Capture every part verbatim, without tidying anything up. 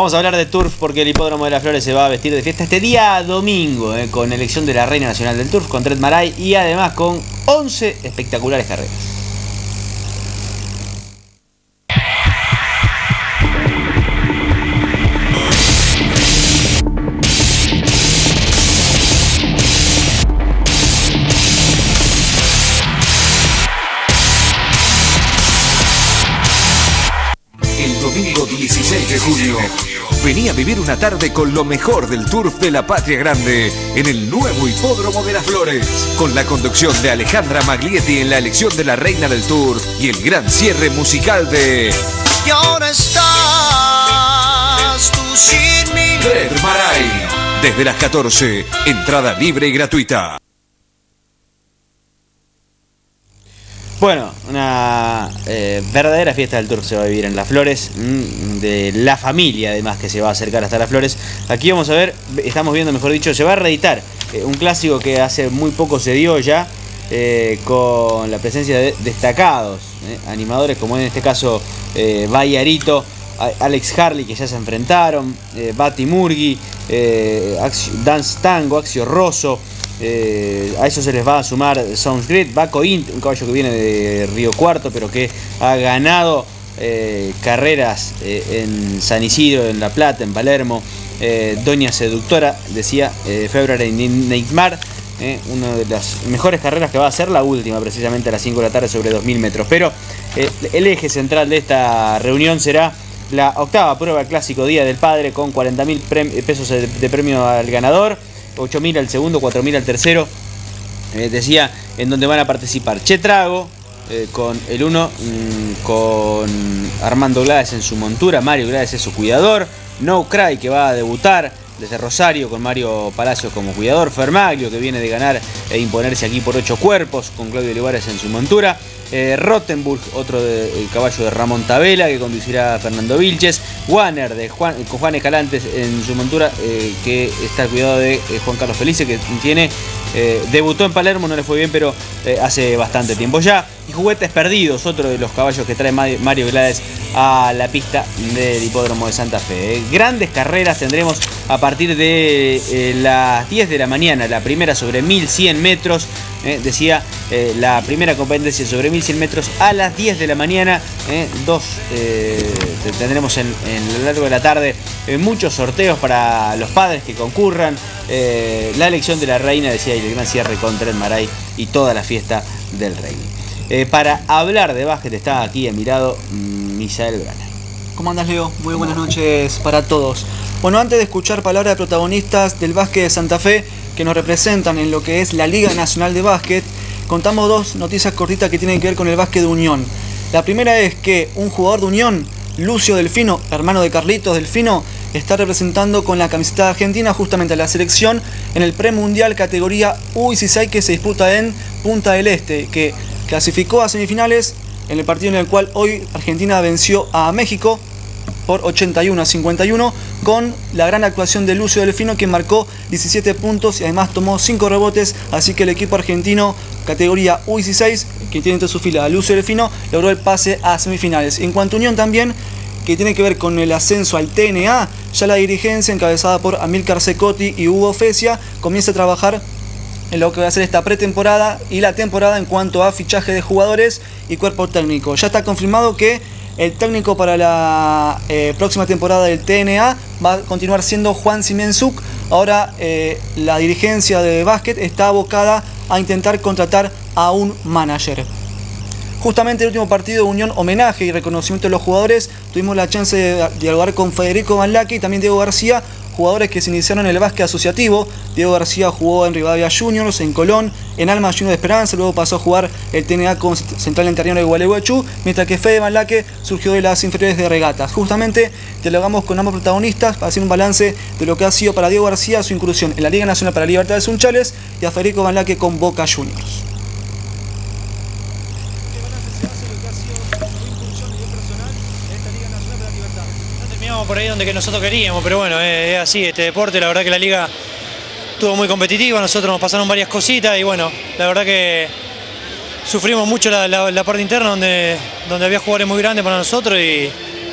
Vamos a hablar de Turf porque el Hipódromo de las Flores se va a vestir de fiesta este día domingo, eh, con elección de la Reina Nacional del Turf, con Tret Maray y además con once espectaculares carreras. Domingo dieciséis de junio. Vení a vivir una tarde con lo mejor del Turf de la Patria Grande en el nuevo Hipódromo de las Flores, con la conducción de Alejandra Maglietti en la elección de la Reina del Turf y el gran cierre musical de Y ahora estás tú sin mí. Tret Maray. Desde las catorce, entrada libre y gratuita. Bueno, una eh, verdadera fiesta del Turf se va a vivir en Las Flores, mmm, de la familia además que se va a acercar hasta Las Flores. Aquí vamos a ver, estamos viendo mejor dicho, se va a reeditar eh, un clásico que hace muy poco se dio ya, eh, con la presencia de destacados eh, animadores como en este caso eh, Bayarito, Alex Harley, que ya se enfrentaron, eh, Bati Murgui, eh, Dance Tango, Axio Rosso. Eh, a eso se les va a sumar Sounds Great, Baco Int, un caballo que viene de Río Cuarto, pero que ha ganado eh, carreras eh, en San Isidro, en La Plata, en Palermo. eh, Doña Seductora, decía eh, February Neymar, eh, una de las mejores carreras que va a ser, la última precisamente a las cinco de la tarde sobre dos mil metros. Pero eh, el eje central de esta reunión será la octava prueba clásico Día del Padre, con cuarenta mil pesos de, de premio al ganador, ocho mil al segundo, cuatro mil al tercero, eh, decía, en donde van a participar Che Trago, eh, con el uno, mmm, con Armando Glades en su montura, Mario Glades es su cuidador, No Cry, que va a debutar desde Rosario con Mario Palacios como cuidador, Fermaglio, que viene de ganar e imponerse aquí por ocho cuerpos, con Claudio Olivares en su montura, eh, Rottenburg, otro de, el caballo de Ramón Tabela, que conducirá Fernando Vilches, Warner, de Juan, con Juan Escalantes en su montura, eh, que está al cuidado de eh, Juan Carlos Felice, que tiene, eh, debutó en Palermo, no le fue bien, pero eh, hace bastante tiempo ya, y Juguetes Perdidos, otro de los caballos que trae Mario Glades a la pista del Hipódromo de Santa Fe. Eh, grandes carreras tendremos a partir de eh, las diez de la mañana, la primera sobre mil cien metros, eh, decía eh, la primera competencia sobre mil cien metros a las diez de la mañana, eh, dos eh, tendremos en, en lo largo de la tarde eh, muchos sorteos para los padres que concurran, eh, la elección de la reina, decía, y el gran cierre con Tret Maray y toda la fiesta del rey. Eh, para hablar de básquet está aquí a mi lado Misael Brana. ¿Cómo andas, Leo? Muy buenas noches para todos. Bueno, antes de escuchar palabras de protagonistas del básquet de Santa Fe que nos representan en lo que es la Liga Nacional de Básquet, contamos dos noticias cortitas que tienen que ver con el básquet de Unión. La primera es que un jugador de Unión, Lucio Delfino, hermano de Carlitos Delfino, está representando con la camiseta argentina justamente a la selección en el premundial categoría U dieciséis que se disputa en Punta del Este, que clasificó a semifinales en el partido en el cual hoy Argentina venció a México por ochenta y uno a cincuenta y uno, con la gran actuación de Lucio Delfino, quien marcó diecisiete puntos y además tomó cinco rebotes, así que el equipo argentino categoría U dieciséis, que tiene entre su fila a Lucio Delfino, logró el pase a semifinales. En cuanto a Unión también, que tiene que ver con el ascenso al T N A, ya la dirigencia encabezada por Amílcar Secotti y Hugo Fecia comienza a trabajar en lo que va a ser esta pretemporada y la temporada en cuanto a fichaje de jugadores y cuerpo técnico. Ya está confirmado que el técnico para la eh, próxima temporada del T N A va a continuar siendo Juan Simenzuk. Ahora eh, la dirigencia de básquet está abocada a intentar contratar a un manager. Justamente el último partido de Unión, homenaje y reconocimiento de los jugadores, tuvimos la chance de dialogar con Federico Van Laque y también Diego García, jugadores que se iniciaron en el básquet asociativo. Diego García jugó en Rivadavia Juniors, en Colón, en Alma Junior de Esperanza, luego pasó a jugar el T N A con Central Encarnación de Gualeguaychú, mientras que Fede Van Laque surgió de las inferiores de Regatas. Justamente dialogamos con ambos protagonistas para hacer un balance de lo que ha sido para Diego García su incursión en la Liga Nacional para Libertad de Sunchales y a Federico Van Laque con Boca Juniors. Por ahí donde que nosotros queríamos, pero bueno, es así este deporte. La verdad que la liga estuvo muy competitiva, nosotros nos pasaron varias cositas y bueno, la verdad que sufrimos mucho la, la, la parte interna donde, donde había jugadores muy grandes para nosotros y,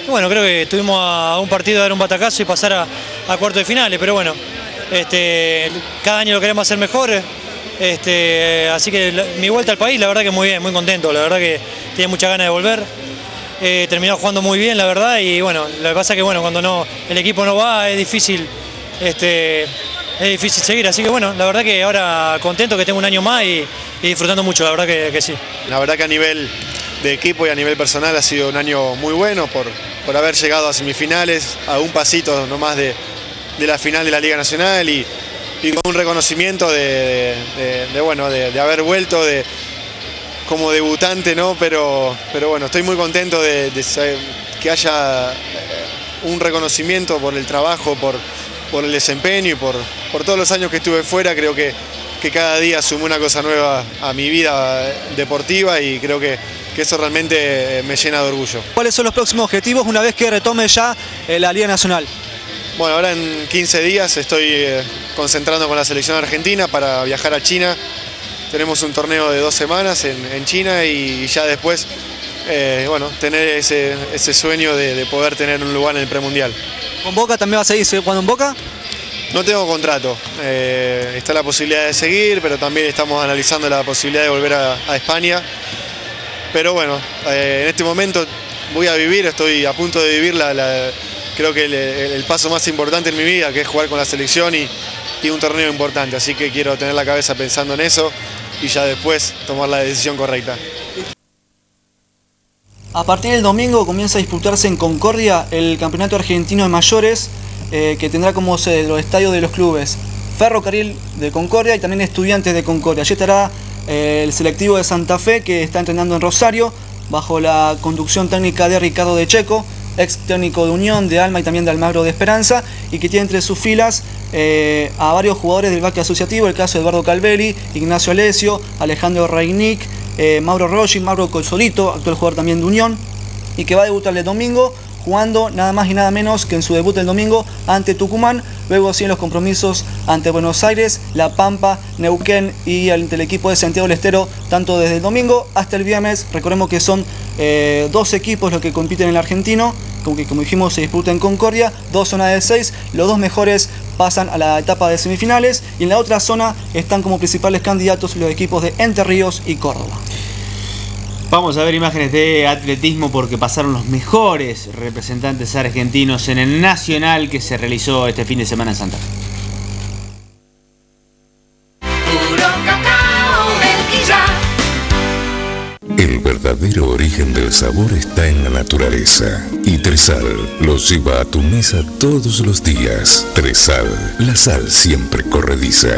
Bueno, creo que estuvimos a un partido de dar un batacazo y pasar a, a cuartos de finales, pero bueno, este, cada año lo queremos hacer mejor. Este, así que la, mi vuelta al país, la verdad que muy bien, muy contento, la verdad que tenía muchas ganas de volver. Eh, terminó jugando muy bien, la verdad, y bueno, lo que pasa es que bueno, cuando no, el equipo no va es difícil, este, es difícil seguir, así que bueno, la verdad que ahora contento que tengo un año más y, y disfrutando mucho, la verdad que, que sí. La verdad que a nivel de equipo y a nivel personal ha sido un año muy bueno por, por haber llegado a semifinales, a un pasito nomás de, de la final de la Liga Nacional y, y con un reconocimiento de, de, de, bueno, de, de haber vuelto de, como debutante, ¿no? Pero, pero bueno, estoy muy contento de, de saber que haya un reconocimiento por el trabajo, por, por el desempeño y por, por todos los años que estuve fuera. Creo que, que cada día sumé una cosa nueva a mi vida deportiva y creo que, que eso realmente me llena de orgullo. ¿Cuáles son los próximos objetivos una vez que retome ya eh, la Liga Nacional? Bueno, ahora en quince días estoy eh, concentrando con la selección argentina para viajar a China. Tenemos un torneo de dos semanas en, en China y ya después, eh, bueno, tener ese, ese sueño de, de poder tener un lugar en el premundial. ¿Con Boca también vas a seguir jugando en Boca? No tengo contrato, eh, está la posibilidad de seguir, pero también estamos analizando la posibilidad de volver a, a España. Pero bueno, eh, en este momento voy a vivir, estoy a punto de vivir la, la, creo que el, el paso más importante en mi vida, que es jugar con la selección y, y un torneo importante, así que quiero tener la cabeza pensando en eso y ya después tomar la decisión correcta. A partir del domingo comienza a disputarse en Concordia el Campeonato Argentino de Mayores, eh, que tendrá como sede los estadios de los clubes Ferrocarril de Concordia y también Estudiantes de Concordia. Allí estará eh, el selectivo de Santa Fe, que está entrenando en Rosario bajo la conducción técnica de Ricardo de Checo, ex técnico de Unión, de Alma y también de Almagro de Esperanza, y que tiene entre sus filas eh, a varios jugadores del básquet asociativo, el caso de Eduardo Calvelli, Ignacio Alesio, Alejandro Reinic, eh, Mauro Rossi, Mauro Colsolito, actual jugador también de Unión, y que va a debutar el domingo jugando nada más y nada menos que en su debut el domingo ante Tucumán, luego sí en los compromisos ante Buenos Aires, La Pampa, Neuquén y ante el equipo de Santiago del Estero, tanto desde el domingo hasta el viernes. Recordemos que son eh, dos equipos los que compiten en el argentino, como que como dijimos se disputa en Concordia, dos zonas de seis, los dos mejores pasan a la etapa de semifinales y en la otra zona están como principales candidatos los equipos de Entre Ríos y Córdoba. Vamos a ver imágenes de atletismo porque pasaron los mejores representantes argentinos en el Nacional que se realizó este fin de semana en Santa Fe. El verdadero origen del sabor está en la naturaleza. Y Tresal los lleva a tu mesa todos los días. Tresal, la sal siempre corrediza.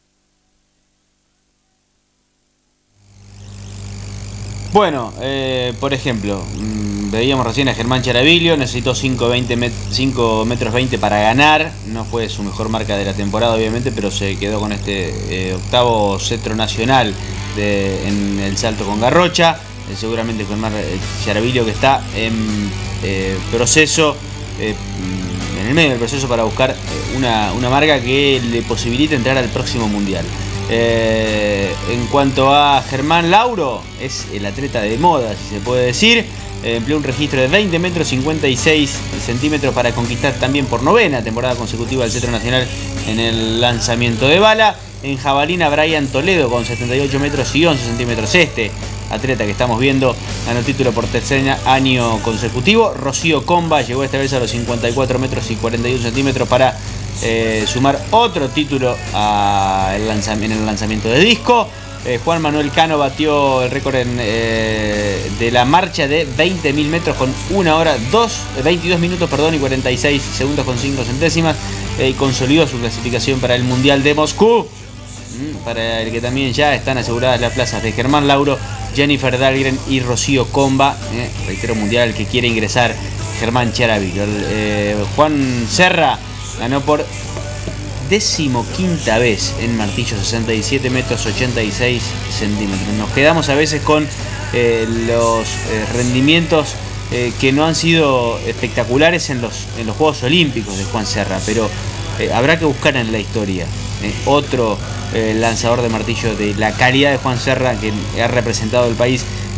Bueno, eh, por ejemplo, mmm, veíamos recién a Germán Charaviglio, necesitó cinco metros veinte para ganar, no fue su mejor marca de la temporada obviamente, pero se quedó con este eh, octavo cetro nacional de, en el salto con Garrocha, eh, seguramente Germán Charaviglio que está en eh, proceso, eh, en el medio del proceso para buscar una, una marca que le posibilite entrar al próximo mundial. Eh, en cuanto a Germán Lauro, es el atleta de moda, si se puede decir. Eh, empleó un registro de veinte metros cincuenta y seis centímetros para conquistar también por novena temporada consecutiva el cetro nacional en el lanzamiento de bala. En jabalina, Brian Toledo con setenta y ocho metros y once centímetros. Este atleta que estamos viendo ganó título por tercer año consecutivo. Rocío Comba llegó esta vez a los cincuenta y cuatro metros y cuarenta y uno centímetros para Eh, sumar otro título a el en el lanzamiento de disco. eh, Juan Manuel Cano batió el récord en, eh, de la marcha de veinte mil metros con una hora, veintidós minutos perdón, y cuarenta y seis segundos con cinco centésimas eh, y consolidó su clasificación para el Mundial de Moscú, mm, para el que también ya están aseguradas las plazas de Germán Lauro, Jennifer Dahlgren y Rocío Comba. eh, reitero, mundial al que quiere ingresar Germán Charaviglio. eh, Juan Serra ganó por decimoquinta vez en martillo, sesenta y siete metros ochenta y seis centímetros. Nos quedamos a veces con eh, los eh, rendimientos eh, que no han sido espectaculares en los, en los Juegos Olímpicos de Juan Serra, pero eh, habrá que buscar en la historia eh, otro eh, lanzador de martillo de la calidad de Juan Serra que ha representado el país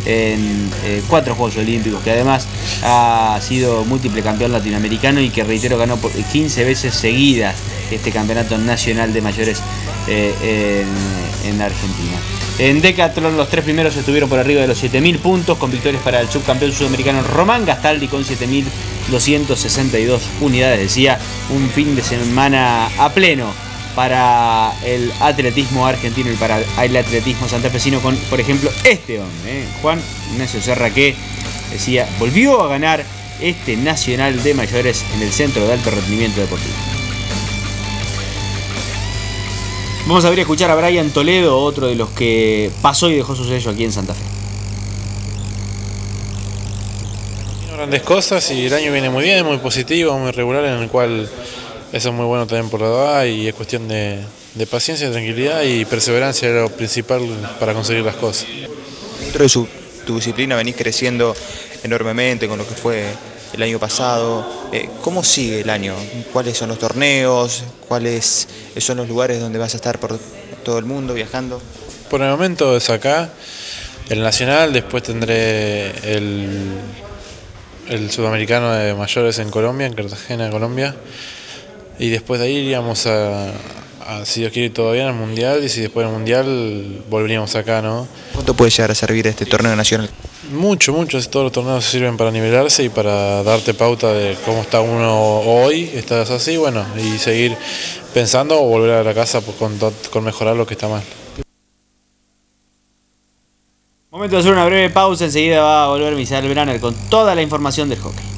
en eh, cuatro Juegos Olímpicos, que además ha sido múltiple campeón latinoamericano y que, reitero, ganó por quince veces seguidas este campeonato nacional de mayores eh, en, en Argentina. En Decathlon los tres primeros estuvieron por arriba de los siete mil puntos, con victorias para el subcampeón sudamericano Román Gastaldi con siete mil doscientas sesenta y dos unidades. Decía, un fin de semana a pleno para el atletismo argentino y para el atletismo santafesino, con, por ejemplo, este hombre, ¿eh? Juan Ignacio Serra, que decía, volvió a ganar este nacional de mayores en el Centro de Alto Rendimiento Deportivo. Vamos a ver y escuchar a Brian Toledo, otro de los que pasó y dejó su sello aquí en Santa Fe. Grandes cosas y el año viene muy bien, muy positivo, muy regular, en el cual eso es muy bueno también por la edad y es cuestión de, de paciencia, tranquilidad y perseverancia, es lo principal para conseguir las cosas. Dentro de su, tu disciplina venís creciendo enormemente con lo que fue el año pasado. Eh, ¿Cómo sigue el año? ¿Cuáles son los torneos? ¿Cuáles son los lugares donde vas a estar por todo el mundo viajando? Por el momento es acá, el nacional, después tendré el, el sudamericano de mayores en Colombia, en Cartagena, Colombia. Y después de ahí iríamos a, a, si Dios quiere, todavía al Mundial, y si después del Mundial volveríamos acá, ¿no? ¿Cuánto puede llegar a servir este torneo nacional? Mucho, mucho. Todos los torneos sirven para nivelarse y para darte pauta de cómo está uno hoy, estás así, bueno, y seguir pensando o volver a la casa con, con mejorar lo que está mal. Momento de hacer una breve pausa, enseguida va a volver Misael Branner con toda la información del hockey.